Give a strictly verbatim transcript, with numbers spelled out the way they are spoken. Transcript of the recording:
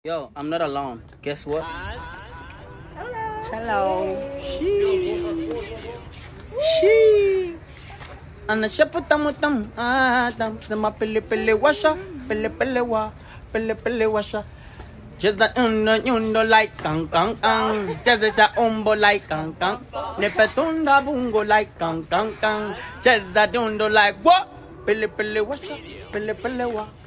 Yo, I'm not alone. Guess what? Hello. She. She. Ana shapu tamu tam. Ah tam. Sama pele pele washa. Pele pele wa. Pele pele washa. Just that uno uno like kang kang kang. Just that umbo like kang kang. Nepetunda bungo like kang kang kang. Just that uno like what? Pele pele washa. Pele pele wa.